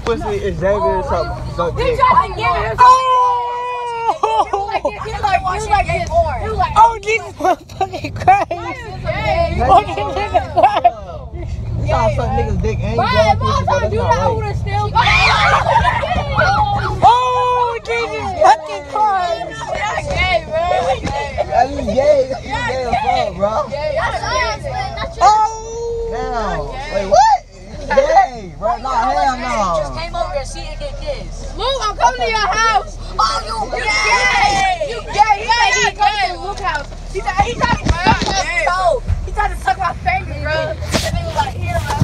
pussy is Xavier or something. So He tried to get him. He was like this. He was like, oh, Jesus motherfucking Christ. Oh, this nigga Christ. You saw some niggas dick and you Brian, going if I was trying to do that, I would have still. Oh, Jesus fucking Christ. That's gay, bro. You gay. You gay as fuck, bro. Oh. Now, wait, what? Gay, bro. No, hell no. Just came over to see it get kissed. Luke, I'm coming to your house. Oh, you You gay! gay. You gay. He said he coming to Luke's house. He tried to suck my toe. He tried to suck my finger, bro. And he was like, here, bro.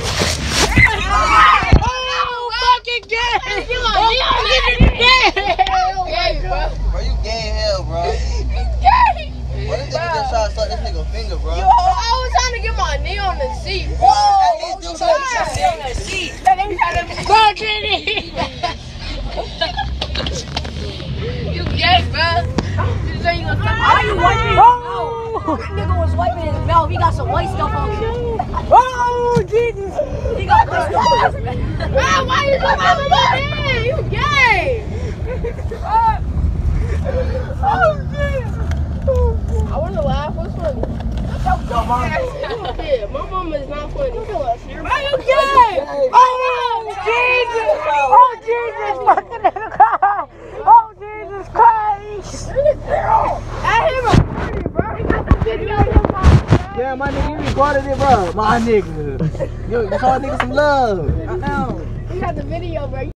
Oh, fucking gay. You like, gay, bro. Bro, you gay as hell, bro. Gay. What this nigga just tried to suck this nigga finger, bro? Yo, I was trying to get my knee on the seat. At least do Whoa, something. on the seat. Let me try to. Go, Jenny. You gay, bro. You say you gonna suck Why you wiping? Oh. That nigga was wiping his mouth. He got some white stuff on him. Oh, Jesus. He got white stuff on his mouth. Man, why you so mad? You gay. Oh, Jesus. I want to laugh. What's funny? Yeah, my mom is not funny. Why you gay? Oh, Jesus. Oh, Jesus fucking Christ. Oh, Jesus Christ. I him a party, bro. He got the video of him. Yeah, my nigga, you recorded it, bro. My nigga. You saw a nigga some love. He got the video, bro.